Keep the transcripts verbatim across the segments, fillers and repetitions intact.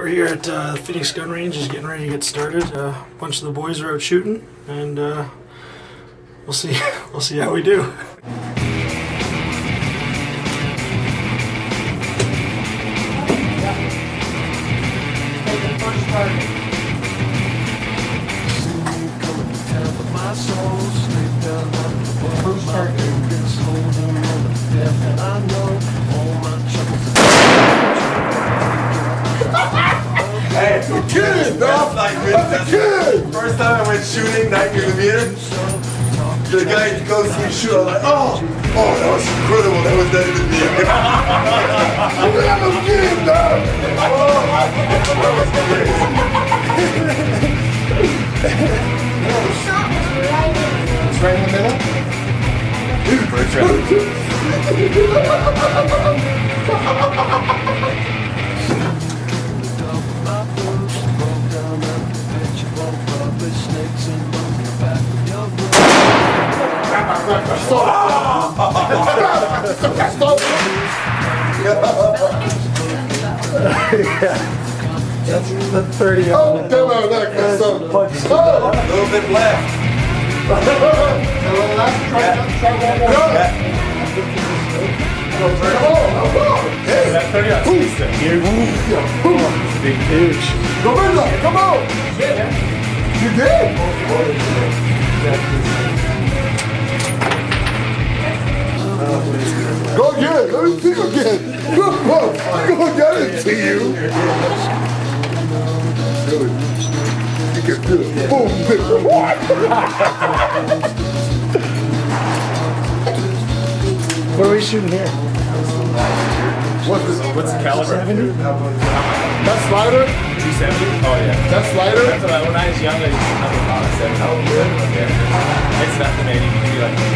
We're here at uh, Phoenix Gun Range, just getting ready to get started. Uh, a bunch of the boys are out shooting, and uh, we'll see. We'll see how we do. Hey, you're kidding, dog! Like, that's good! First time I went shooting, ninety millimeter, the guy goes to shoot, I'm like, oh! Oh, that was incredible, that was ninety millimeter. That was good, dog! Oh, that was crazy. It's right in the middle? First round. Yeah, that's the thirty. Oh, come on, that guy's so punch. Oh, a little bit left. A little left. Try, try one more. Yeah. Come on, come on. Hey, that thirty on huge. Big, huge. Go in there, come on. You did. Go again. Let me see you again. Go, go, go get it to you. Good. You can do it. Boom, boom. What are we shooting here? What's the, what's the caliber? seventy? That slider? two seventy? Oh yeah. That slider? That's what I, when I was young, I used to have a lot of seven. Oh good? Yeah. It's nothing, man. You can be like...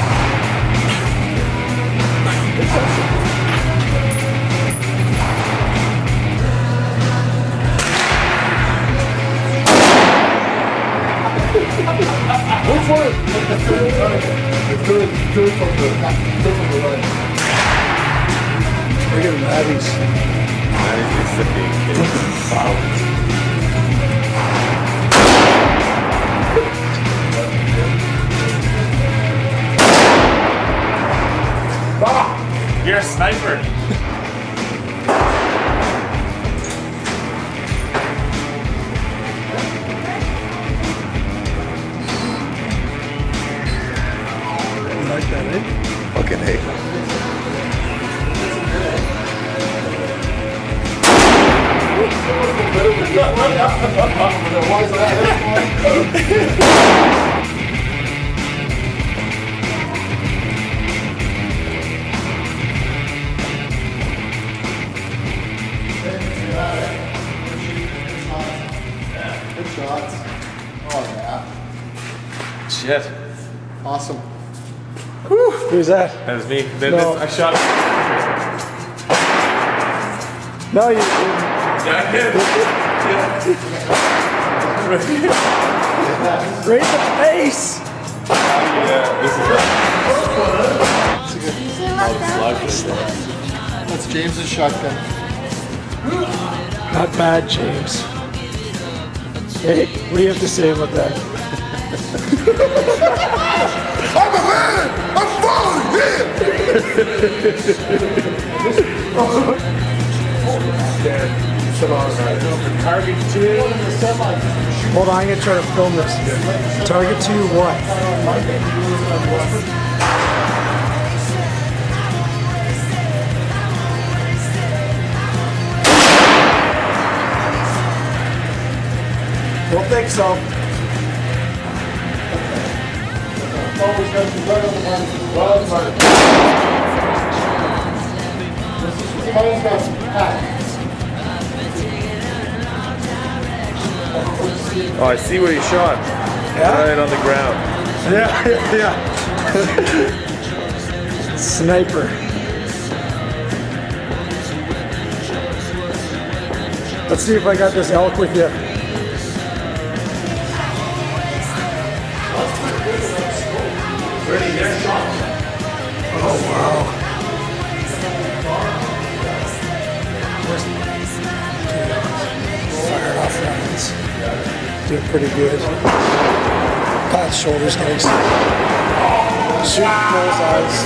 Which one? Do it, do it from the, do it from the right. Look at Maddie's. Maddie's is the big kid. Wow. Ah! You're a sniper. Like that, eh? Fucking hate. Good shots. Oh yeah. Shit. Awesome. Whew. Who's that? That was me. Then No. this, I shot it. No, you didn't. Yeah, I did. Right in the face! Yeah, this is it. That's James's shotgun. Not bad, James. Hey, what do you have to say about that? I'm a man! I'm following Target two. Hold on, I'm gonna try to film this. Target two, what? Don't think so. Always got to right on the one. Well, sorry. Mine's got pack. Oh, I see where you shot. Yeah? Right on the ground. Yeah, yeah, yeah. Sniper. Let's see if I got this elk with you. Oh, wow. Where's... pretty good. Pat's shoulders nice. Shoot bullseyes.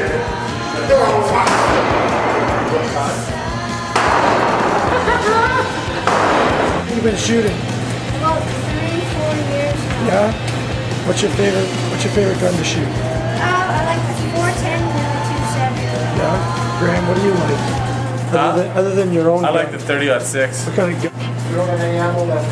You've been shooting? About three, four years. Yeah? What's your favorite what's your favorite gun to shoot? Uh, I like the four ten and the two seventy. Yeah? Graham, what do you like? Huh? Other, than, other than your own I gun. like the thirty aught six. What kind of gun? You don't have any ammo left?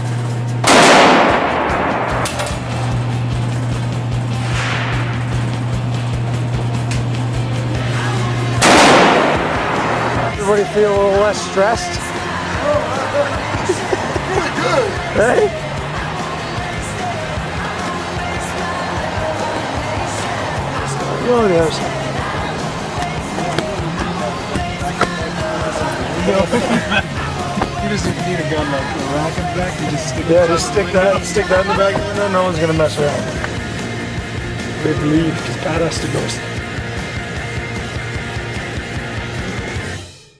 Everybody feel a little less stressed? Hey? Oh, yes. You just need a gun like a rack in the back. You just stick Yeah, just stick that, stick that in the back, and then no one's gonna mess around. We believe, because badass to ghost.